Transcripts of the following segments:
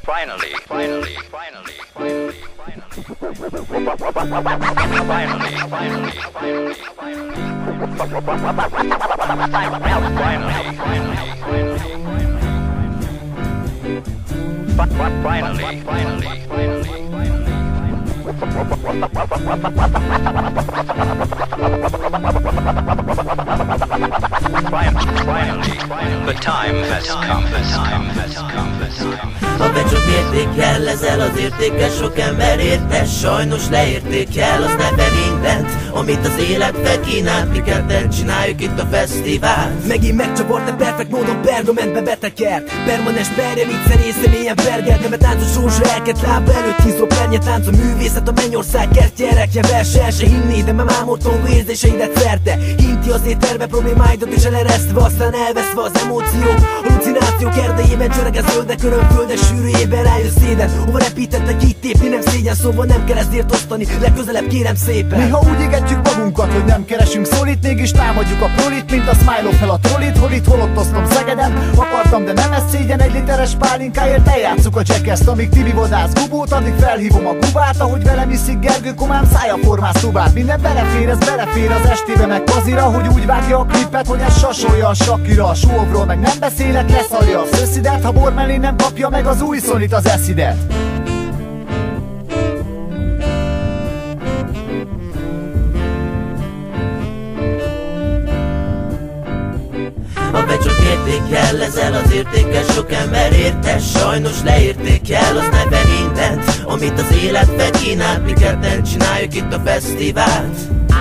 The time has come. A becsok értékkel, ezzel az értékkel sok ember értes. Sajnos leértékel az neve mindent, amit az élet felkínált. Mi ketten csináljuk itt a fesztivált. Megint megcsapart, de perfekt módon pergamentbe betekert. Permanens perje, mit szerészem, mélyen pergelt. Neve táncos rózsa, elket lába előtt hízó pernye. Tánc a művészet, a mennyország kertje. Erekje verse, el se hinné, de már mámortongó érzéseidet szerte. Hinti azért terve problémáidat és eleresztve, aztán elveszve az emóciók. Halucinációk erdejében csöreg ez zöldek, örömföldes sűrűjében rájössz éden. Hova repítettek így tépni, nem szégyen, szóval nem kell ezért osztani. Legközelebb kérem szépen. Néha úgy égetjük magunkat, hogy nem keresünk szólit, mégis támadjuk a prolit, mint a Smile fel a trollit. Hol itt, hol ott osztom Szegeden. Akartam, de nem ez szégyen, egy literes pálinkáért eljátszuk a Jackass-t. Amíg Tibi vadász gubót, addig felhívom a gubát. Ahogy velem iszik Gergő komám, szája formász tubát. Minden belefér, ez belefér az estébe meg kazira, hogy úgy vágja a klipet, hogy ez sasolja a Shakira. A súovról meg nem beszélek, leszarja a szösszidet, ha bor mellé nem kapja meg az új szonit, az eszidet. A becsok értékkel, ezzel az értékkel sok ember értes. Sajnos leértékel az neve mindent, amit az élet felkínált. Mi ketten csináljuk itt a fesztivált.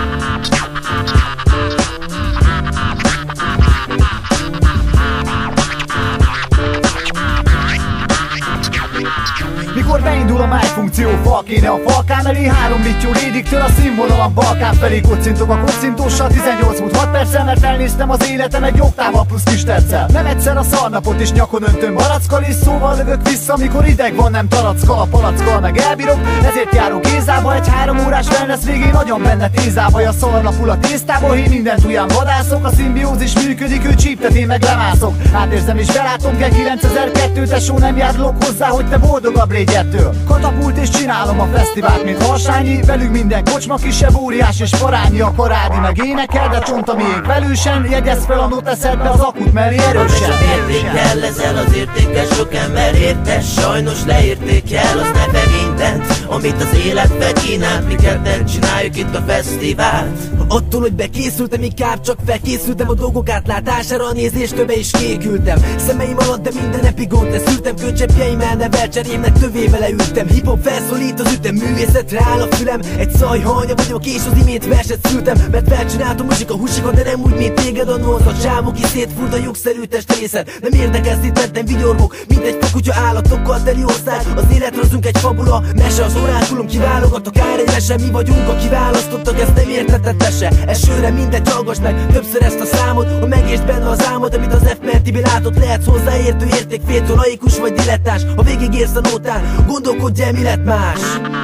Mikor beindul a májfunkció, fal kéne a falkán elé. 3 littyó rédiktől a színvonalan Balkán felé kocintok a kocintóssal. 18 múlt 6 perccel, mert elnéztem az életem egy oktával plusz kis terccel. Nem egyszer a szarnapot is nyakon öntöm balackkal, és szóval lövök vissza, mikor ideg van, nem tarackkal. A palackkal meg elbírok, ezért járok Gézába. Egy 3 órás wellness végén nagyon benne tézába. A szarnapul a tésztába, én mindent ujján vadászok. A szimbiózis működik, ő csíptet, én meg lemászok. Átérzem és belátom, kell 9002, tesó, nem járlok hozzá, hogy te boldogabb légy ettől. Katapult és csinálom a fesztivált, mint Harsányi. Velünk minden kocsma kisebb, óriás és parányi. A parádi meg énekel, de csont a miénk velősen. Jegyezz fel a noteszedbe az akut mellé erősen. A értékkel, ezzel az értékkel sok ember értes. Sajnos leértékel az neve mindent, amit az élet felkínált. Mi ketten csináljuk itt a fesztivált. Attól, hogy bekészültem, inkább csak felkészültem a dolgok átlátására, a nézéstől is kékültem. Szemeim alatt, de minden epigont leszültem. Kölcsepjeimmel nevel cserémnek tövébe leültem. Hip-hop felszólít az ütem, művészetre áll a fülem. Egy szajhanya vagyok és az imént verset szültem. Mert felcsináltam muzsika húsika, de nem úgy, mint téged annó. Az a csávó, ki szétfúrt a jogszerű testrészed. Nem érdekel, szétvettem vigyorgok, mint egy fakutya állatokkal teli ország. Az életrazunk egy fabula, mese az orákulum, kiválogat akár egy mese. Mi vagyunk a kiválasztottak, ezt nem értetett mese. Esőre mindegy, hallgass meg többször ezt a számot, hogy megértsd benne az álmod, amit az F-Mertibi látott. Lehetsz hozzáértő értékféltől, laikus vagy dilettáns. Ha végigérsz a nótán, gondolkodj el, mi lett más.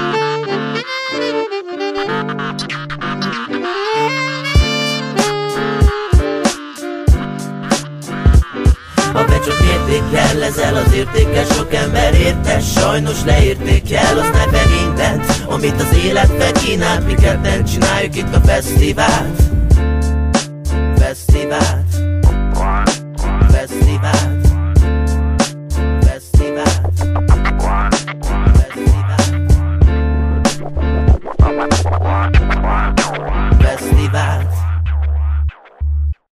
A becsok értékkel, ezzel az értékkel sok ember értes. Sajnos leértékel az neve mindent, amit az élet felkínált. Mi ketten csináljuk itt a fesztivált. Fesztivált.